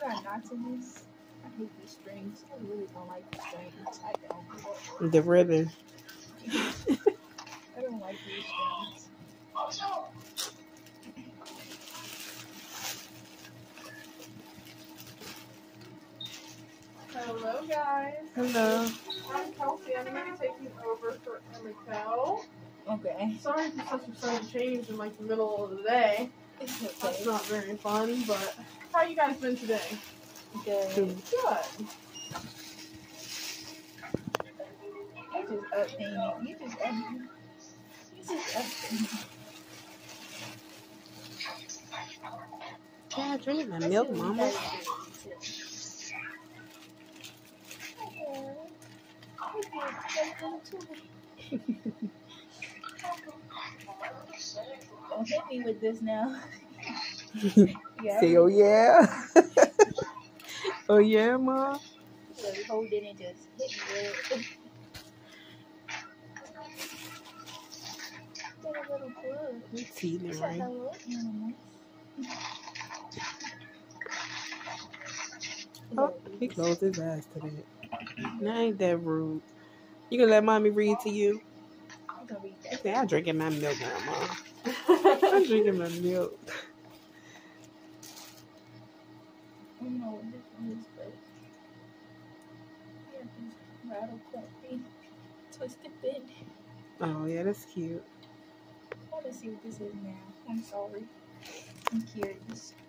got knots in this. I hate these strings. I really don't like the strings. I don't. The ribbon. I don't like these strings. Hello, guys. Hello. I'm Kelsey. I'm going to be taking over for Emiko. Okay. Sorry for such a sudden change in like the middle of the day. It's okay. That's not very fun, but how you guys been today? Good. Good. You just updating. You just updating. Can I drink my milk, Mama? Don't hit me with this now. Yeah. Say, oh yeah. Oh yeah, Mom. So you hold it and just hit me with it. Got a little bug. It's teething, Say right? hello, animals. Oh, he closed his eyes today. That ain't that rude. You gonna let Mommy read to you? I'm gonna read that. Say, I'm drinking my milk now, Mom. I'm drinking my milk. I don't know what this one is, but yeah, this rattle clumpy twisted bit. Oh yeah, that's cute. Let's see what this is now. I'm sorry. I'm curious.